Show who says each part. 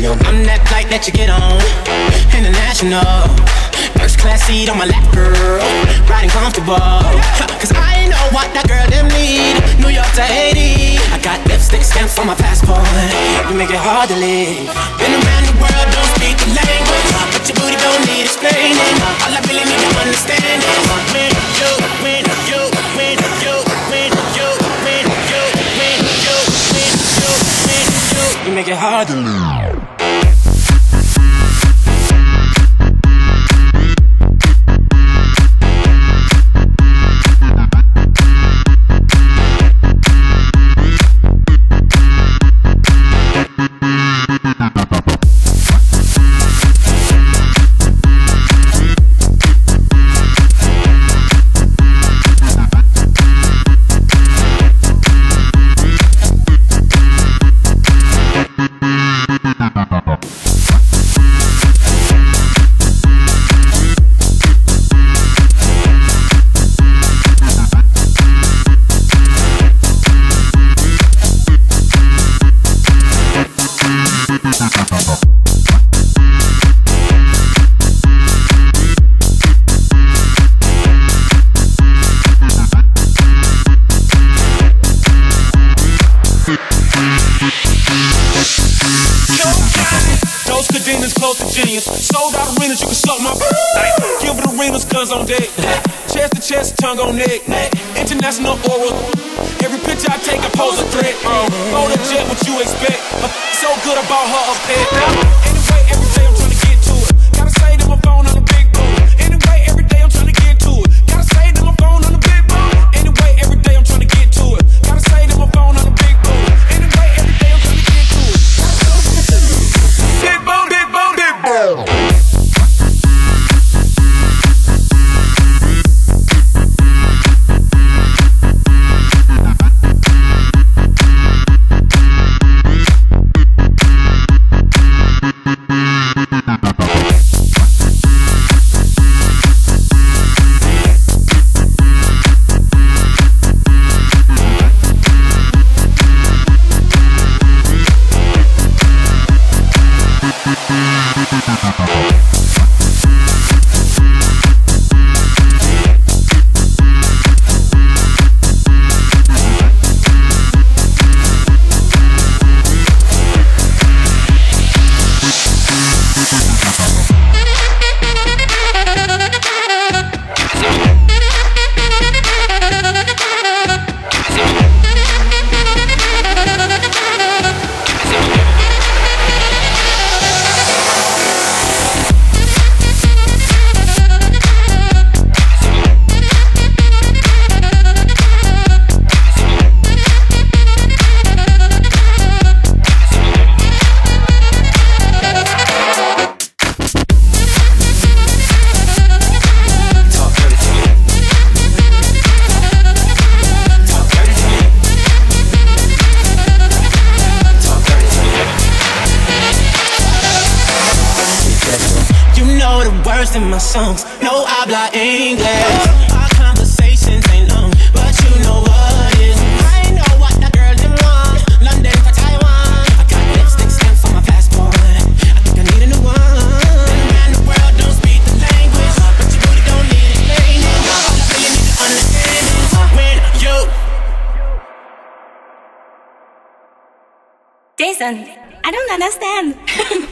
Speaker 1: I'm that flight that you get on, international. First class seat on my lap, girl, riding comfortable. Cause I know what that girl them need. New York to Haiti, I got lipstick stamps on my passport. You make it hard to leave. Been around the world, don't speak the language, but your booty don't need explaining. All I really need to understand is when you, when you, when you, when you, when you, when you, when you, when you, you make it hard to leave.
Speaker 2: Sold out arenas, you can suck my give it arenas, guns on deck. Chest to chest, tongue on neck. International oral. Every picture I take, I pose a threat. Go to jet, what you expect? So good about her up there. Anyway, every day I'm trying to get to it. Gotta say to my phone on the big boom. Anyway, every day I'm trying to get to it. Gotta say to my phone on the big boom. Anyway, every day I'm trying to get to it. Gotta say to my phone on the big boom. Anyway, every day I'm trying to get to it. Big boom, big boom, big boom.
Speaker 1: In my songs, no habla English. Our conversations ain't long, but you know what is. I know what that girl them want. London for Taiwan. I got lipstick stamps on my passport. I think I need a new one. Been around the world, don't speak the language, but your booty don't need explaining. All I really need to understand is when you.
Speaker 3: Jason, I don't understand.